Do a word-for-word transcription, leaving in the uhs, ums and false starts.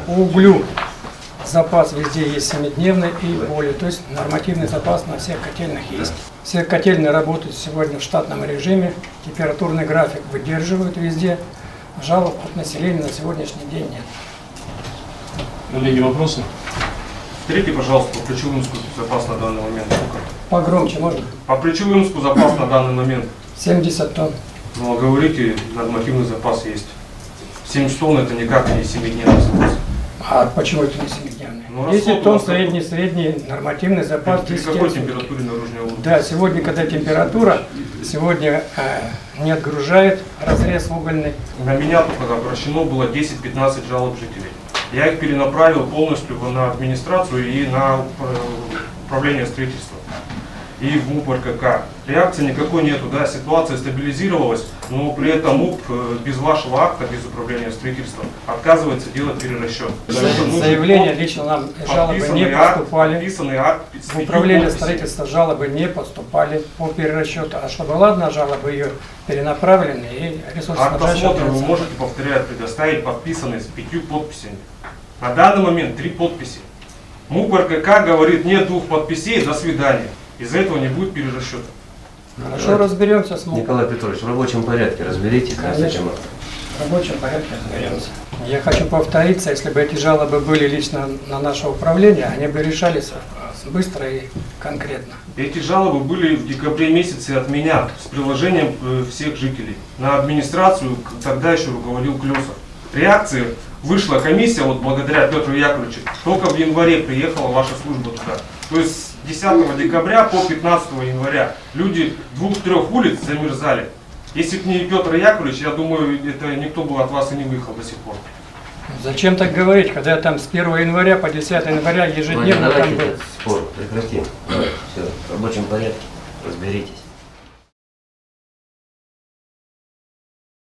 По углю запас везде есть семидневный и более, то есть нормативный запас на всех котельных есть. Все котельные работают сегодня в штатном режиме, температурный график выдерживают везде, жалоб от населения на сегодняшний день нет. Коллеги, вопросы? Повторите, пожалуйста, по Причулинску запас на данный момент. Погромче можно? По Причулинску запас на данный момент. семьдесят тонн. Ну, а говорите, нормативный запас есть. семьдесят тонн это никак не семидневный запас. А почему это не семидневный? Ну, десять тонн средний, средний нормативный запас. При какой температуре наружного угля? Да, сегодня, когда температура, сегодня э, не отгружает разрез угольный. На меня только обращено было десять-пятнадцать жалоб жителей. Я их перенаправил полностью на администрацию и на управление строительства. И в МУП РКК. Реакции никакой нету, да, ситуация стабилизировалась, но при этом МУП без вашего акта, без управления строительством, отказывается делать перерасчет. Заявления лично нам жалобы не поступали. Подписанный акт, в управление строительства жалобы не поступали по перерасчету. А чтобы ладно, жалобы ее перенаправлены и ресурсы. Акт осмотра вы можете, повторяю, предоставить подписанный с пятью подписями. На данный момент три подписи. МУП РКК говорит, нет двух подписей, до свидания. Из-за этого не будет перерасчета. Хорошо, разберемся с МУП. Николай Петрович, в рабочем порядке разберитесь. Конечно, в рабочем порядке разберемся. Я хочу повториться, если бы эти жалобы были лично на наше управление, они бы решались быстро и конкретно. Эти жалобы были в декабре месяце от меня с приложением всех жителей. На администрацию тогда еще руководил Клёсов. Реакции вышла комиссия, вот благодаря Петру Яковлевичу, только в январе приехала ваша служба туда. То есть с десятого декабря по пятнадцатое января люди двух-трех улиц замерзали. Если бы не Петр Яковлевич, я думаю, это никто бы от вас и не выехал до сих пор. Зачем так говорить, когда я там с первого января по десятое января ежедневно Давайте там был? спор прекратим. Давайте, все, в рабочем порядке разберитесь.